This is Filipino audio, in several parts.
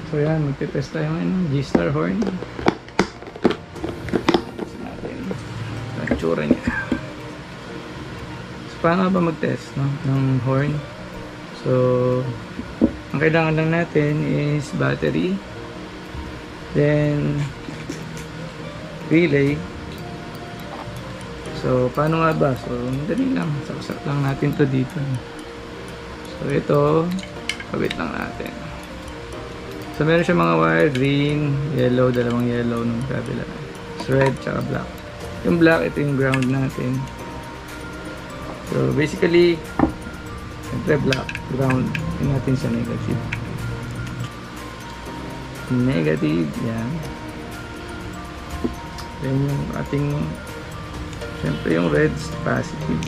So yan, magte-test tayo ngayon ng G-Star horn. Test natin ang itsura niya. So paano ba mag-test, no, ng horn? So ang kailangan lang natin is battery, then relay. So paano nga ba? So madali lang, saksak lang natin to dito. So ito, kabit lang natin. So meron siya mga wire, green, yellow, dalawang yellow nung kabila. So red tsaka black. Yung black, ito yung ground natin. So basically, siyempre black, ground, yung natin sa negative. Negative, yan. Then yung ating, siyempre yung red, positive.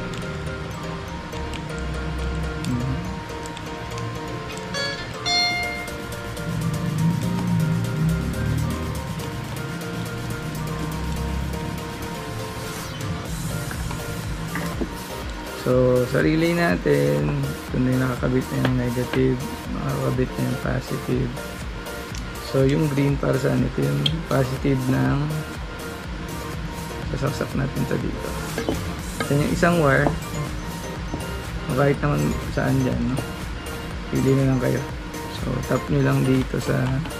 So, sa relay natin, ito na yung nakakabit na yung negative, nakakabit na yung positive. So, yung green para saan? Ito yung positive ng sasaksak natin ito dito. Then yung isang wire, kahit naman saan dyan, no? Pili na lang kayo. So, tap nyo lang dito sa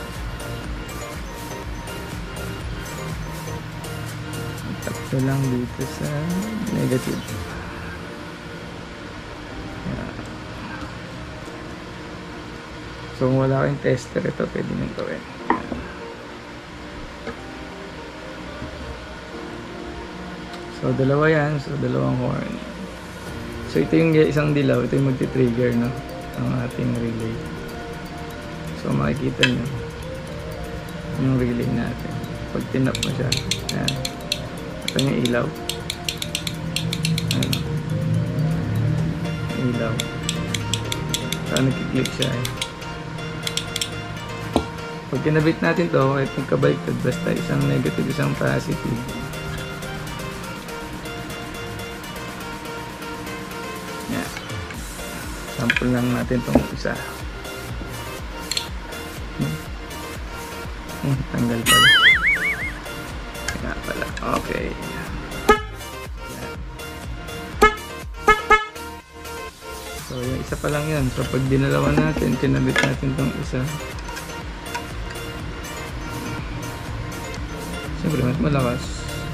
negative. So kung wala kayong tester, ito pwede nyo gawin. So dalawa yan, so dalawang horn. So ito yung isang dilaw, ito yung magti-trigger, no, ang ating relay. So makikita nyo yung relay natin pag tinap mo siya. Ayan. Ito yung ilaw. Ayan. Ilaw. So nagkiklik siya eh. Pag kinabit natin to, ay pagkabaliktad, basta isang negative, isang positive. Yan. Sample lang natin tong isa. Tanggal pala. Kaya pala. Okay. Yan. So, yung isa pa lang yan. So, pag dinalawan natin, kinabit natin tong isa. Siyempre, mas malakas.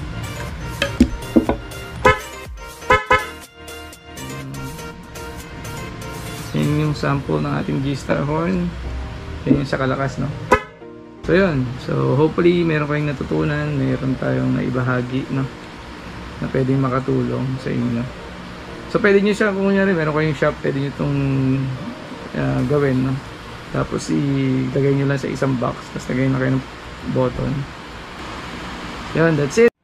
Yan yung sample ng ating G-Star horn. Yan yung sa kalakas, no? So, yun. So, hopefully, meron kayong natutunan. Meron tayong naibahagi, no? Na pwedeng makatulong sa inyo. So, pwede nyo siya, kung kunyari, meron kayong shop, pwede nyo itong gawin, no? Tapos, ilagay nyo lang sa isang box. Tapos, lagay na kayo ng button. Yun, that's it.